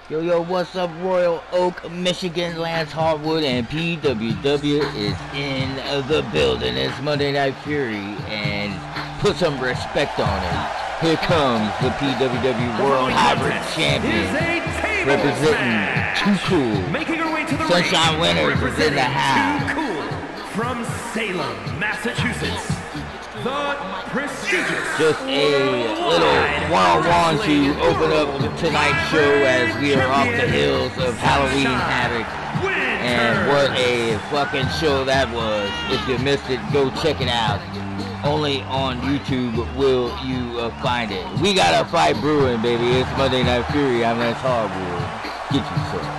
Yo, what's up, Royal Oak, Michigan? Lance Harwood and PWW is in the building. It's Monday Night Fury, and put some respect on it. Here comes the PWW World Hybrid Champion, representing Too Cool. Making her way to the Sunshine ring, Winners is in the house. Too Cool from Salem, Massachusetts. The prestigious. Just a little one-on-one to open up tonight's show as we are off the heels of Halloween Havoc. And what a fucking show that was. If you missed it, go check it out. Only on YouTube will you find it. We got a fight brewing, baby. It's Monday Night Fury. I'm Lance Harwood. Get you some.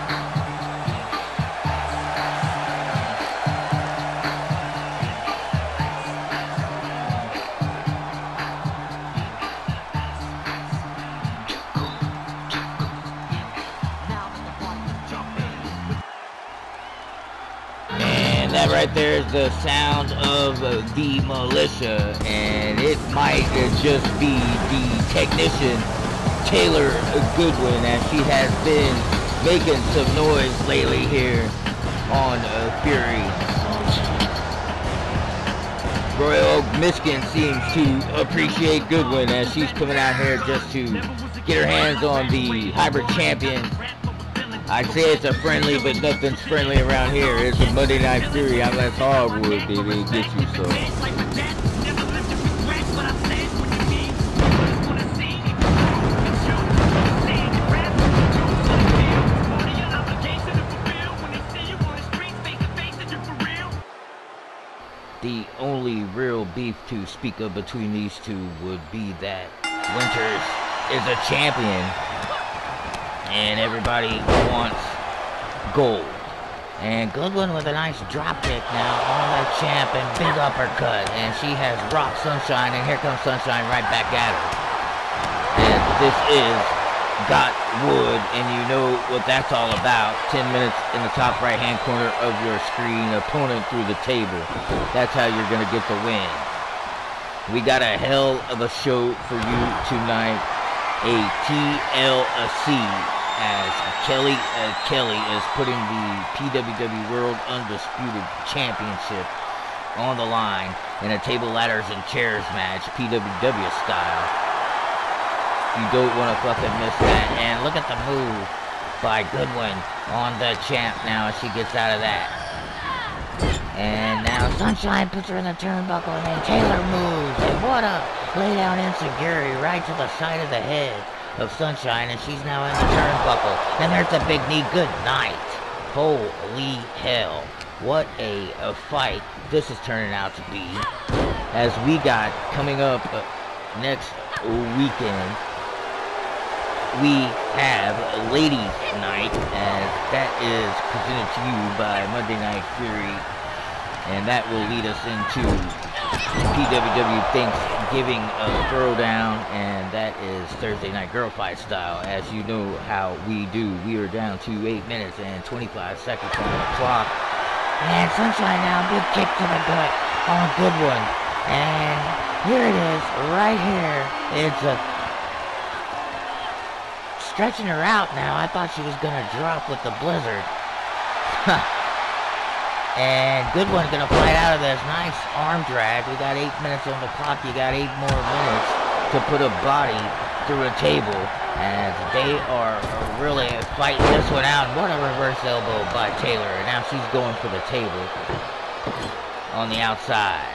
That right there is the sound of the militia, and it might just be the technician Taylor Goodwin, as she has been making some noise lately here on Fury. Royal Oak, Michigan seems to appreciate Goodwin, as she's coming out here just to get her hands on the Hybrid Champion. I say it's a friendly, but nothing's friendly around here. It's a Monday Night Fury. I'm Lance Harwood, baby. Get you some. The only real beef to speak of between these two would be that Winters is a champion, and everybody wants gold. And Goodwin with a nice drop kick now on the champ, and big uppercut, and she has rocked Sunshine, and here comes Sunshine right back at her. And this is Got Wood, and you know what that's all about. 10 minutes in the top right hand corner of your screen, opponent through the table. That's how you're gonna get the win. We got a hell of a show for you tonight. A TLC, as Kelly is putting the PWW World Undisputed Championship on the line in a table, ladders, and chairs match, PWW style. You don't want to fucking miss that. And look at the move by Goodwin on the champ now as she gets out of that. And now Sunshine puts her in the turnbuckle, and then Taylor moves. And what a lay down enziguri right to the side of the head of Sunshine, and she's now in the turnbuckle. And there's a big knee. Good night. Holy hell. What a fight this is turning out to be. As we got coming up next weekend, we have Ladies Night, as that is presented to you by Monday Night Fury. And that will lead us into PWW Thanksgiving Throwdown, and that is Thursday Night Girl Fight style. As you know how we do, we are down to 8 minutes and 25 seconds on the clock. And Sunshine now, big kick to the gut on Goodwin. And here it is, right here. It's stretching her out now. I thought she was going to drop with the blizzard. And Goodwin's gonna fight out of this. Nice arm drag. We got 8 minutes on the clock. You got 8 more minutes to put a body through a table, as they are really fighting this one out. What a reverse elbow by Taylor. And now she's going for the table on the outside.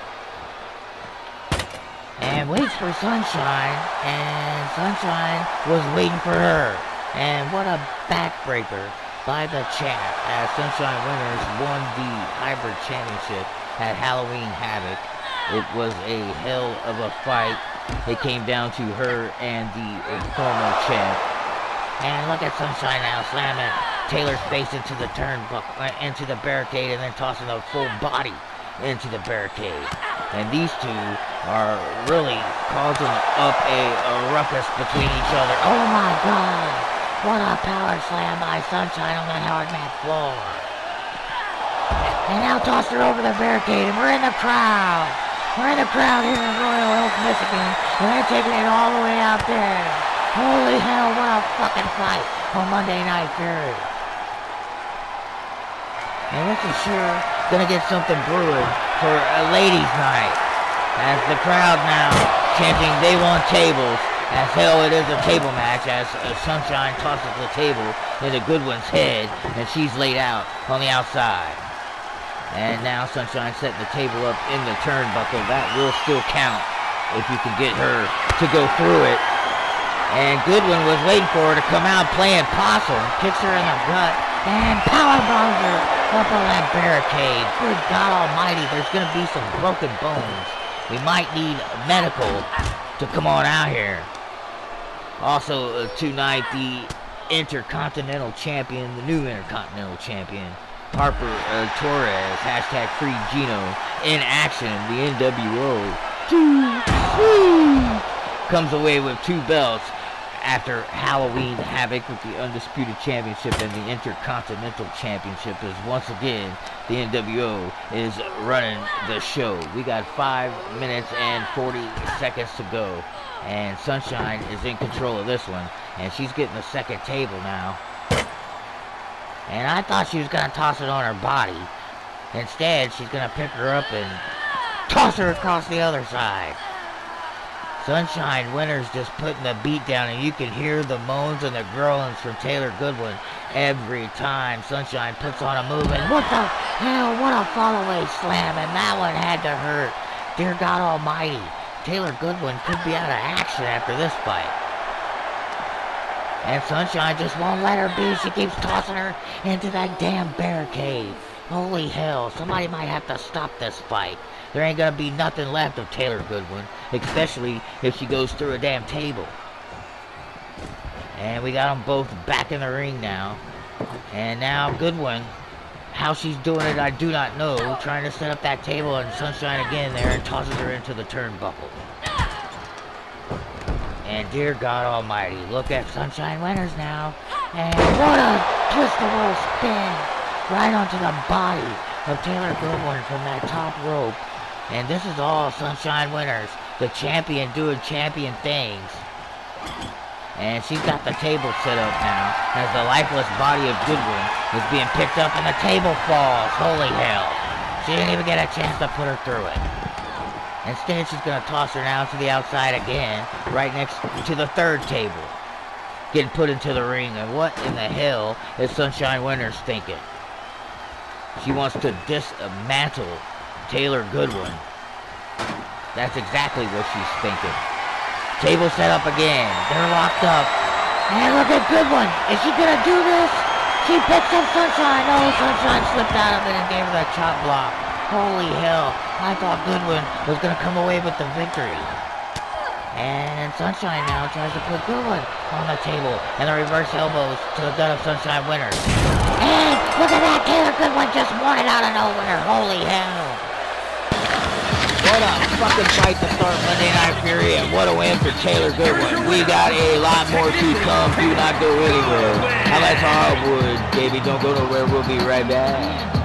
And waits for Sunshine. And Sunshine was waiting for her. And what a backbreaker by the champ, as Sunshine Winners won the Hybrid Championship at Halloween Havoc. It was a hell of a fight. It came down to her and the former champ. And look at Sunshine now slamming Taylor's face into the turnbuckle, into the barricade, and then tossing the full body into the barricade. And these two are really causing up a ruckus between each other. Oh my God! What a power slam by Sunshine on that hard mat floor. And now tossed her over the barricade, and we're in the crowd. We're in the crowd here in Royal Oak, Michigan, and they're taking it all the way out there. Holy hell, what a a fucking fight on Monday Night Fury. And this is sure gonna get something brewing for a ladies' night. As the crowd now chanting they want tables. As hell it is a table match as Sunshine tosses the table into Goodwin's head and she's laid out on the outside. And now Sunshine setting the table up in the turnbuckle. That will still count if you can get her to go through it. And Goodwin was waiting for her to come out playing possum, kicks her in the gut, and powerbombs her up on that barricade. Good God Almighty, there's going to be some broken bones. We might need medical to come on out here. Also tonight, the Intercontinental Champion, the new Intercontinental Champion, Harper Torres, hashtag Free Gino, in action, the NWO. Comes away with 2 belts after Halloween Havoc with the Undisputed Championship and the Intercontinental Championship, as once again the NWO is running the show. We got 5 minutes and 40 seconds to go, and Sunshine is in control of this one, and she's getting the second table now. And I thought she was going to toss it on her body. Instead, she's going to pick her up and toss her across the other side. Sunshine Winter's just putting the beat down, and you can hear the moans and the groans from Taylor Goodwin every time Sunshine puts on a move. And what the hell, what a fall-away slam, and that one had to hurt. Dear God Almighty, Taylor Goodwin could be out of action after this fight. And Sunshine just won't let her be. She keeps tossing her into that damn barricade. Holy hell, somebody might have to stop this fight. There ain't gonna be nothing left of Taylor Goodwin, especially if she goes through a damn table. And we got them both back in the ring now. And now Goodwin, how she's doing it I do not know, trying to set up that table, and Sunshine again there and tosses her into the turnbuckle. And dear God Almighty, look at Sunshine Winters now. And what a twist-a-whirl spin right onto the body of Taylor Goodwin from that top rope. And this is all Sunshine Winters, the champion doing champion things. And she's got the table set up now as the lifeless body of Goodwin is being picked up and the table falls. Holy hell. She didn't even get a chance to put her through it. Instead, she's going to toss her now to the outside again, right next to the third table. Getting put into the ring, and what in the hell is Sunshine Winters thinking? She wants to dismantle Taylor Goodwin. That's exactly what she's thinking. Table set up again. They're locked up. And look at Goodwin. Is she going to do this? She picks up Sunshine. Oh, Sunshine slipped out of it and gave her the chop block. Holy hell. I thought Goodwin was going to come away with the victory. And Sunshine now tries to put Goodwin on the table. And the reverse elbows to the gut of Sunshine Winters. And look at that. Taylor Goodwin just won it out of nowhere. Holy hell. What a fucking fight to start Monday Night Fury. And what a win for Taylor Goodwin. We got a lot more to come. Do not go anywhere. How about Hardwood, baby? Don't go nowhere. We'll be right back.